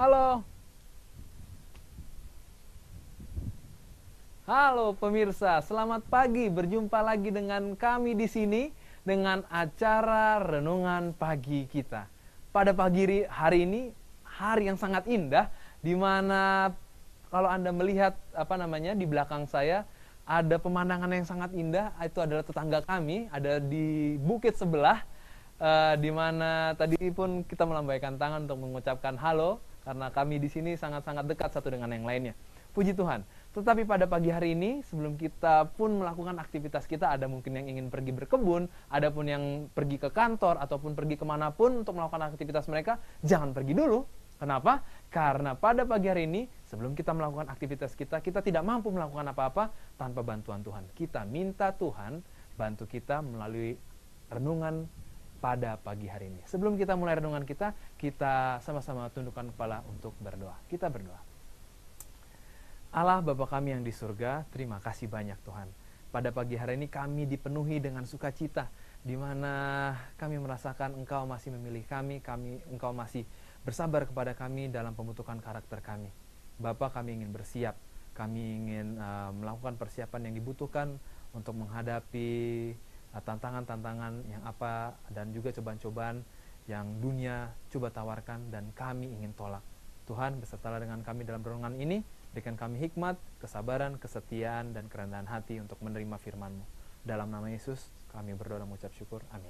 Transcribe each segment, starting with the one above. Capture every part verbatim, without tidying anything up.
Halo. Halo pemirsa, selamat pagi. Berjumpa lagi dengan kami di sini dengan acara Renungan Pagi kita. Pada pagi hari ini, hari yang sangat indah, di mana kalau Anda melihat apa namanya di belakang saya ada pemandangan yang sangat indah. Itu adalah tetangga kami, ada di bukit sebelah, uh, di mana tadi pun kita melambaikan tangan untuk mengucapkan halo, karena kami di sini sangat-sangat dekat satu dengan yang lainnya. Puji Tuhan. Tetapi pada pagi hari ini, sebelum kita pun melakukan aktivitas kita, ada mungkin yang ingin pergi berkebun, ada pun yang pergi ke kantor, ataupun pergi kemanapun untuk melakukan aktivitas mereka, jangan pergi dulu. Kenapa? Karena pada pagi hari ini, sebelum kita melakukan aktivitas kita, kita tidak mampu melakukan apa-apa tanpa bantuan Tuhan. Kita minta Tuhan bantu kita melalui renungan pada pagi hari ini. Sebelum kita mulai renungan kita, kita sama-sama tundukkan kepala untuk berdoa. Kita berdoa. Allah Bapa kami yang di surga, terima kasih banyak Tuhan. Pada pagi hari ini kami dipenuhi dengan sukacita, di mana kami merasakan Engkau masih memilih kami, kami Engkau masih bersabar kepada kami dalam pembentukan karakter kami. Bapa, kami ingin bersiap, kami ingin uh, melakukan persiapan yang dibutuhkan untuk menghadapi uh, tantangan-tantangan yang apa dan juga cobaan-cobaan yang dunia coba tawarkan dan kami ingin tolak. Tuhan, besertalah dengan kami dalam renungan ini. Berikan kami hikmat, kesabaran, kesetiaan, dan kerendahan hati untuk menerima firman-Mu. Dalam nama Yesus, kami berdoa dan mengucap syukur. Amin.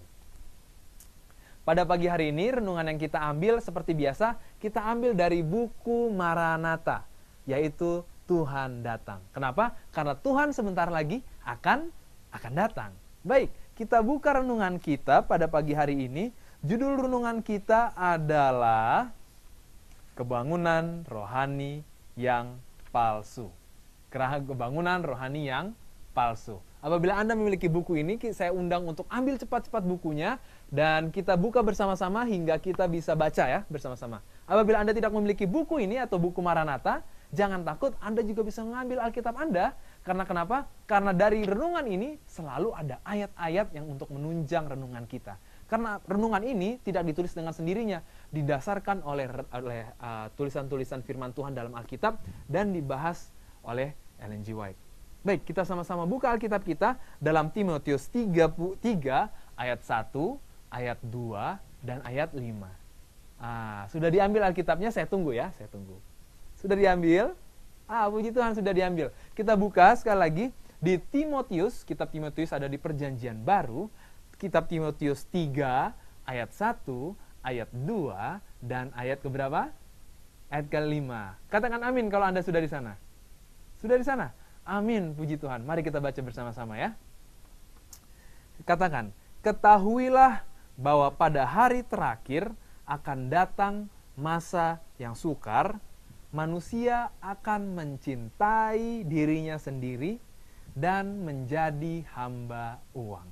Pada pagi hari ini, renungan yang kita ambil seperti biasa, kita ambil dari buku Maranatha, yaitu Tuhan datang. Kenapa? Karena Tuhan sebentar lagi akan akan datang. Baik, kita buka renungan kita pada pagi hari ini. Judul renungan kita adalah Kebangunan Rohani yang Palsu. Kebangunan Rohani yang Palsu. Apabila Anda memiliki buku ini, saya undang untuk ambil cepat-cepat bukunya dan kita buka bersama-sama hingga kita bisa baca ya bersama-sama. Apabila Anda tidak memiliki buku ini atau buku Maranatha, jangan takut, Anda juga bisa mengambil Alkitab Anda. Karena kenapa? Karena dari renungan ini selalu ada ayat-ayat yang untuk menunjang renungan kita. Karena renungan ini tidak ditulis dengan sendirinya, didasarkan oleh, oleh uh, tulisan-tulisan firman Tuhan dalam Alkitab dan dibahas oleh Ellen G. White. Baik, kita sama-sama buka Alkitab kita dalam Timotius tiga, tiga ayat satu, ayat dua, dan ayat lima. Ah, sudah diambil Alkitabnya, saya tunggu ya, saya tunggu. Sudah diambil? Ah, puji Tuhan, sudah diambil. Kita buka sekali lagi di Timotius, kitab Timotius ada di Perjanjian Baru, kitab Timotius tiga, ayat satu, ayat dua, dan ayat keberapa? Ayat kelima. Katakan amin kalau Anda sudah di sana. Sudah di sana? Amin, puji Tuhan. Mari kita baca bersama-sama ya. Katakan, ketahuilah bahwa pada hari terakhir akan datang masa yang sukar, manusia akan mencintai dirinya sendiri dan menjadi hamba uang.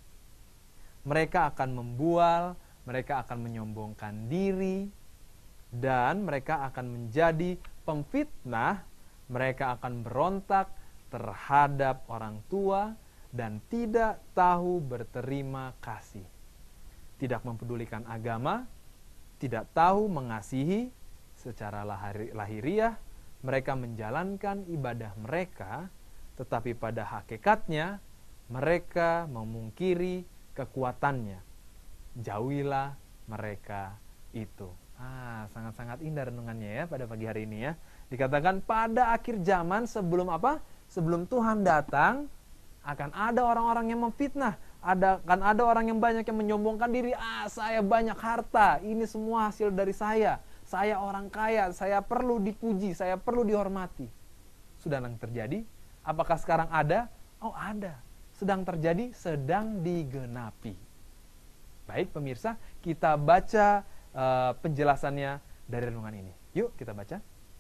Mereka akan membual, mereka akan menyombongkan diri, dan mereka akan menjadi pemfitnah, mereka akan berontak terhadap orang tua, dan tidak tahu berterima kasih. Tidak mempedulikan agama, tidak tahu mengasihi secara lahir, lahiriah, mereka menjalankan ibadah mereka, tetapi pada hakikatnya mereka memungkiri kekuatannya. Jauhilah mereka itu. Ah, sangat-sangat indah renungannya ya pada pagi hari ini ya. Dikatakan pada akhir zaman sebelum apa? Sebelum Tuhan datang akan ada orang-orang yang memfitnah, ada akan ada orang yang banyak yang menyombongkan diri. Ah, saya banyak harta, ini semua hasil dari saya. Saya orang kaya, saya perlu dipuji, saya perlu dihormati. Sudah yang terjadi? Apakah sekarang ada? Oh, ada. Sedang terjadi, sedang digenapi. Baik pemirsa, kita baca uh, penjelasannya dari renungan ini. Yuk kita baca.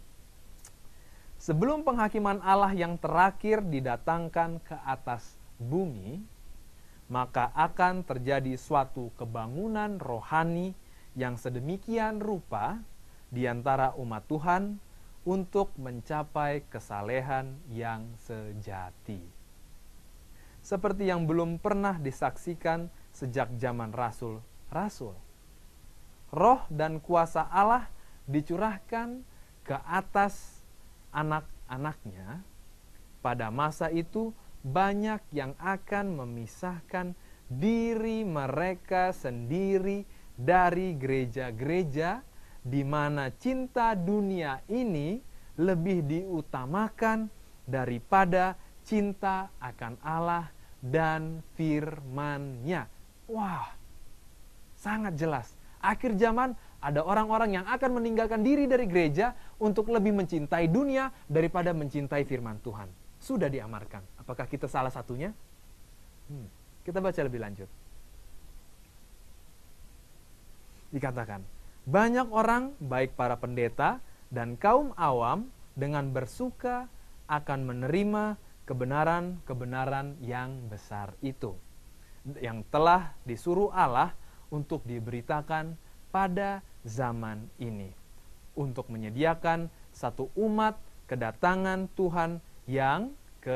Sebelum penghakiman Allah yang terakhir didatangkan ke atas bumi, maka akan terjadi suatu kebangunan rohani yang sedemikian rupa di antara umat Tuhan untuk mencapai kesalehan yang sejati. Seperti yang belum pernah disaksikan sejak zaman rasul-rasul. Roh dan kuasa Allah dicurahkan ke atas anak-anaknya, pada masa itu banyak yang akan memisahkan diri mereka sendiri dari gereja-gereja di mana cinta dunia ini lebih diutamakan daripada cinta akan Allah dan firman-Nya. Wah, sangat jelas. Akhir zaman ada orang-orang yang akan meninggalkan diri dari gereja untuk lebih mencintai dunia daripada mencintai firman Tuhan. Sudah diamarkan. Apakah kita salah satunya? Hmm. Kita baca lebih lanjut. Dikatakan, banyak orang, baik para pendeta dan kaum awam, dengan bersuka akan menerima kebenaran-kebenaran yang besar itu, yang telah disuruh Allah untuk diberitakan pada zaman ini, untuk menyediakan satu umat kedatangan Tuhan yang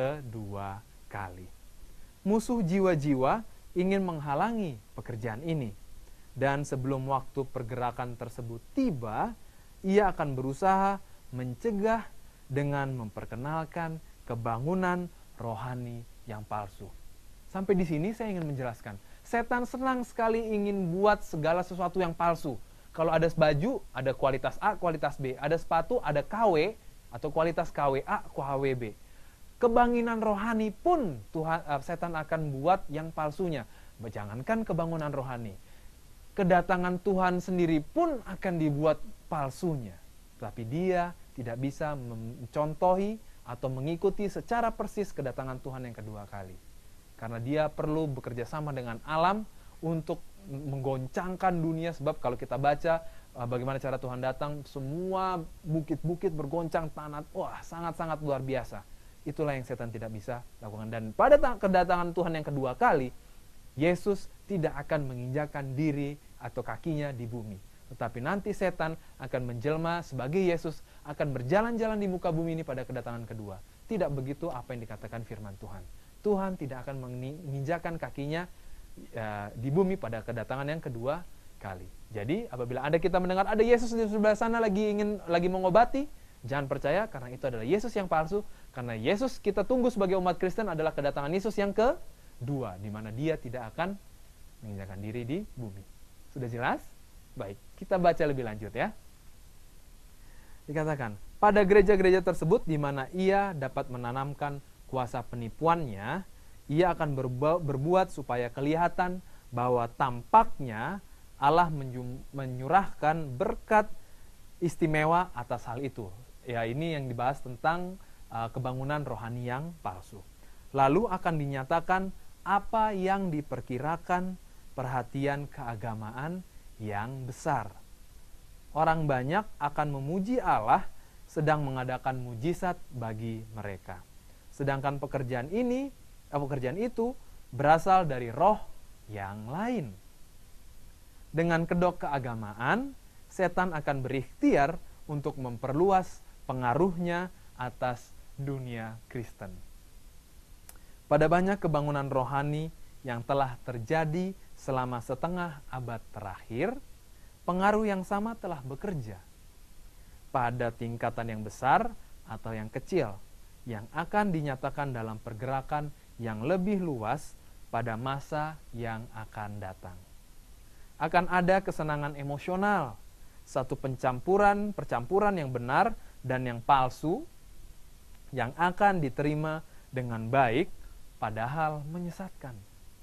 kedua kali. Musuh jiwa-jiwa ingin menghalangi pekerjaan ini, dan sebelum waktu pergerakan tersebut tiba, ia akan berusaha mencegah dengan memperkenalkan kebangunan rohani yang palsu. Sampai di sini saya ingin menjelaskan, setan senang sekali ingin buat segala sesuatu yang palsu. Kalau ada baju, ada kualitas A, kualitas B. Ada sepatu, ada K W atau kualitas K W A, K W B. Kebangunan rohani pun Tuhan, uh, setan akan buat yang palsunya. Jangankan kebangunan rohani, kedatangan Tuhan sendiri pun akan dibuat palsunya. Tapi dia tidak bisa mencontohi atau mengikuti secara persis kedatangan Tuhan yang kedua kali. Karena dia perlu bekerja sama dengan alam untuk menggoncangkan dunia. Sebab kalau kita baca uh, bagaimana cara Tuhan datang, semua bukit-bukit bergoncang, tanah, wah sangat-sangat luar biasa. Itulah yang setan tidak bisa lakukan. Dan pada kedatangan Tuhan yang kedua kali, Yesus tidak akan menginjakan diri atau kakinya di bumi. Tetapi nanti setan akan menjelma sebagai Yesus, akan berjalan-jalan di muka bumi ini pada kedatangan kedua. Tidak begitu apa yang dikatakan firman Tuhan. Tuhan tidak akan menginjakan kakinya uh, di bumi pada kedatangan yang kedua kali. Jadi apabila ada kita mendengar ada Yesus di sebelah sana lagi ingin lagi mengobati, jangan percaya, karena itu adalah Yesus yang palsu. Karena Yesus kita tunggu sebagai umat Kristen adalah kedatangan Yesus yang kedua, di mana dia tidak akan menginjakan diri di bumi. Sudah jelas? Baik, kita baca lebih lanjut ya. Dikatakan, pada gereja-gereja tersebut di mana ia dapat menanamkan kuasa penipuannya, ia akan berbuat supaya kelihatan bahwa tampaknya Allah menyurahkan berkat istimewa atas hal itu. Ya, ini yang dibahas tentang uh, kebangunan rohani yang palsu. Lalu akan dinyatakan apa yang diperkirakan perhatian keagamaan yang besar. Orang banyak akan memuji Allah sedang mengadakan mujizat bagi mereka. Sedangkan pekerjaan ini, eh, pekerjaan itu berasal dari roh yang lain. Dengan kedok keagamaan, setan akan berikhtiar untuk memperluas pengaruhnya atas dunia Kristen. Pada banyak kebangunan rohani yang telah terjadi selama setengah abad terakhir, pengaruh yang sama telah bekerja pada tingkatan yang besar atau yang kecil, yang akan dinyatakan dalam pergerakan yang lebih luas pada masa yang akan datang. Akan ada kesenangan emosional, satu pencampuran, percampuran yang benar dan yang palsu, yang akan diterima dengan baik, padahal menyesatkan.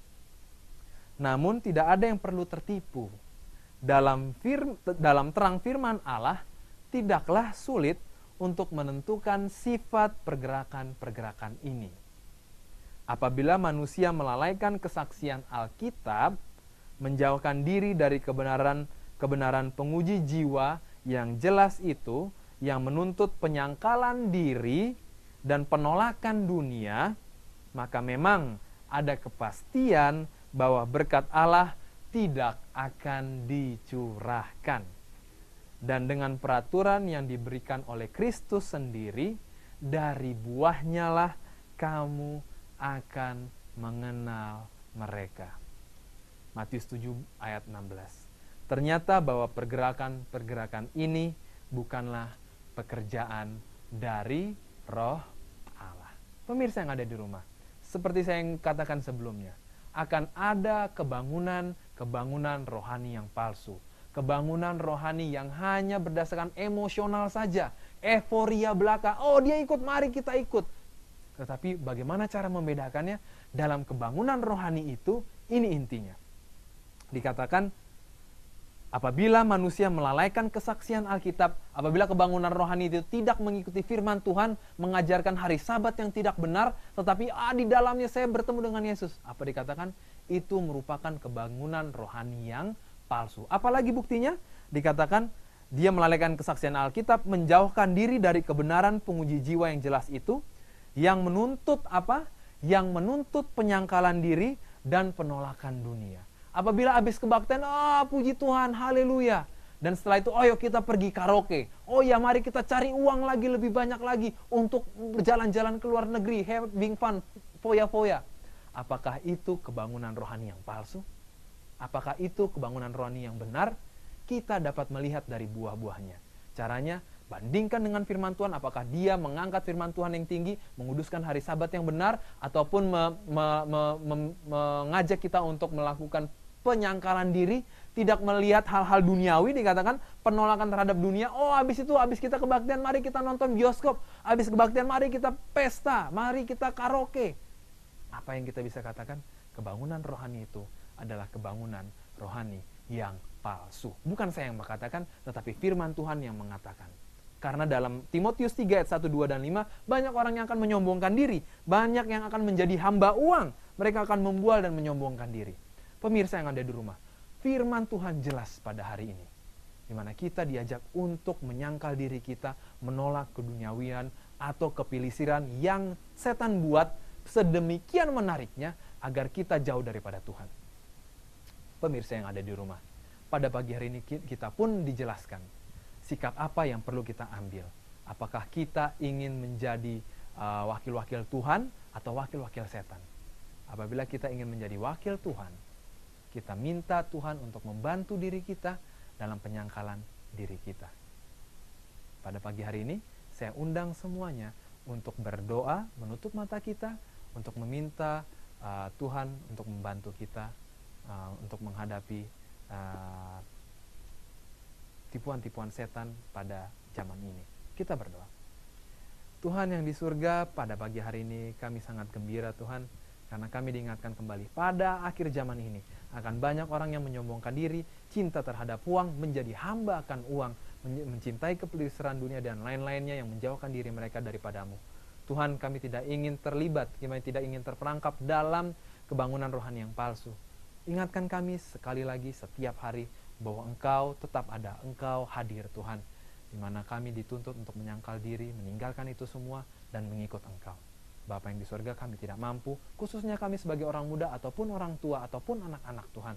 Namun tidak ada yang perlu tertipu. Dalam, fir, dalam terang firman Allah, tidaklah sulit untuk menentukan sifat pergerakan-pergerakan ini. Apabila manusia melalaikan kesaksian Alkitab, menjauhkan diri dari kebenaran kebenaran penguji jiwa yang jelas itu, yang menuntut penyangkalan diri dan penolakan dunia, maka memang ada kepastian bahwa berkat Allah tidak akan dicurahkan. Dan dengan peraturan yang diberikan oleh Kristus sendiri, dari buahnya lah kamu akan mengenal mereka. Matius tujuh ayat enam belas. Ternyata bahwa pergerakan-pergerakan ini bukanlah pekerjaan dari Roh Allah. Pemirsa yang ada di rumah, seperti saya yang katakan sebelumnya, akan ada kebangunan-kebangunan rohani yang palsu. Kebangunan rohani yang hanya berdasarkan emosional saja. Euforia belaka, oh dia ikut, mari kita ikut. Tetapi bagaimana cara membedakannya? Dalam kebangunan rohani itu, ini intinya. Dikatakan, apabila manusia melalaikan kesaksian Alkitab, apabila kebangunan rohani itu tidak mengikuti firman Tuhan, mengajarkan hari Sabat yang tidak benar, tetapi ah, di dalamnya saya bertemu dengan Yesus. Apa dikatakan? Itu merupakan kebangunan rohani yang palsu. Apalagi buktinya? Dikatakan, dia melalaikan kesaksian Alkitab, menjauhkan diri dari kebenaran penguji jiwa yang jelas itu, yang menuntut apa? Yang menuntut penyangkalan diri dan penolakan dunia. Apabila habis kebaktian, ah puji Tuhan, haleluya. Dan setelah itu, oh yuk kita pergi karaoke. Oh ya, mari kita cari uang lagi, lebih banyak lagi untuk berjalan-jalan ke luar negeri, having fun, foya-foya. Apakah itu kebangunan rohani yang palsu? Apakah itu kebangunan rohani yang benar? Kita dapat melihat dari buah-buahnya. Caranya, bandingkan dengan firman Tuhan, apakah dia mengangkat firman Tuhan yang tinggi, menguduskan hari Sabat yang benar, ataupun me, me, me, me, mengajak kita untuk melakukan penyangkalan diri, tidak melihat hal-hal duniawi, dikatakan penolakan terhadap dunia. Oh, habis itu, habis kita kebaktian, mari kita nonton bioskop. Habis kebaktian, mari kita pesta, mari kita karaoke. Apa yang kita bisa katakan? Kebangunan rohani itu adalah kebangunan rohani yang palsu. Bukan saya yang mengatakan, tetapi firman Tuhan yang mengatakan. Karena dalam Timotius tiga ayat satu, dua, dan lima, banyak orang yang akan menyombongkan diri. Banyak yang akan menjadi hamba uang. Mereka akan membual dan menyombongkan diri. Pemirsa yang ada di rumah, firman Tuhan jelas pada hari ini. Di mana kita diajak untuk menyangkal diri kita, menolak keduniawian atau kepilisiran yang setan buat sedemikian menariknya agar kita jauh daripada Tuhan. Pemirsa yang ada di rumah, pada pagi hari ini kita pun dijelaskan sikap apa yang perlu kita ambil. Apakah kita ingin menjadi uh, wakil-wakil Tuhan atau wakil-wakil setan? Apabila kita ingin menjadi wakil Tuhan, kita minta Tuhan untuk membantu diri kita dalam penyangkalan diri kita. Pada pagi hari ini, saya undang semuanya untuk berdoa, menutup mata kita, untuk meminta uh, Tuhan untuk membantu kita uh, untuk menghadapi uh, tipuan-tipuan setan pada zaman ini. Kita berdoa. Tuhan yang di surga, pada pagi hari ini kami sangat gembira Tuhan, karena kami diingatkan kembali pada akhir zaman ini akan banyak orang yang menyombongkan diri, cinta terhadap uang, menjadi hamba akan uang, mencintai kepelisiran dunia dan lain-lainnya yang menjauhkan diri mereka daripadamu. Tuhan, kami tidak ingin terlibat, kami tidak ingin terperangkap dalam kebangunan rohani yang palsu. Ingatkan kami sekali lagi setiap hari bahwa Engkau tetap ada, Engkau hadir Tuhan, di mana kami dituntut untuk menyangkal diri, meninggalkan itu semua, dan mengikut Engkau. Bapa yang di surga, kami tidak mampu, khususnya kami sebagai orang muda, ataupun orang tua, ataupun anak-anak Tuhan.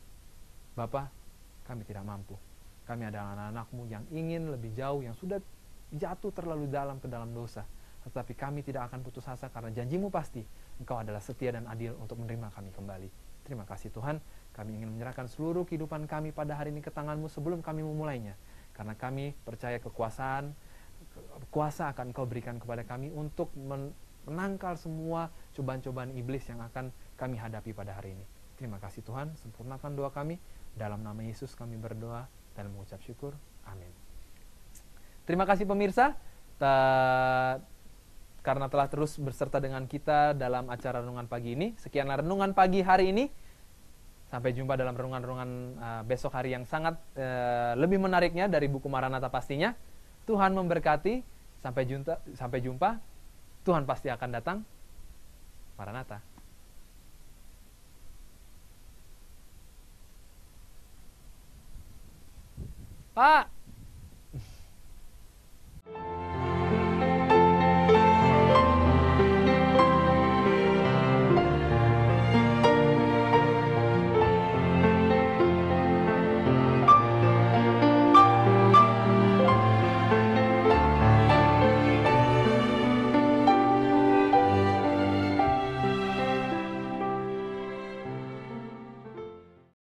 Bapa, kami tidak mampu. Kami adalah anak-anak-Mu yang ingin lebih jauh, yang sudah jatuh terlalu dalam ke dalam dosa. Tetapi kami tidak akan putus asa karena janji-Mu pasti, Engkau adalah setia dan adil untuk menerima kami kembali. Terima kasih Tuhan, kami ingin menyerahkan seluruh kehidupan kami pada hari ini ke tangan-Mu sebelum kami memulainya. Karena kami percaya kekuasaan, kuasa akan Engkau berikan kepada kami untuk menangkal semua cobaan-cobaan iblis yang akan kami hadapi pada hari ini. Terima kasih Tuhan, sempurnakan doa kami. Dalam nama Yesus kami berdoa dan mengucap syukur. Amin. Terima kasih pemirsa, Ta- karena telah terus berserta dengan kita dalam acara Renungan Pagi ini. Sekianlah Renungan Pagi hari ini. Sampai jumpa dalam renungan-renungan uh, besok hari yang sangat uh, lebih menariknya dari buku Maranatha pastinya. Tuhan memberkati. Sampai jumpa. Sampai jumpa. Tuhan pasti akan datang. Maranatha. Pak.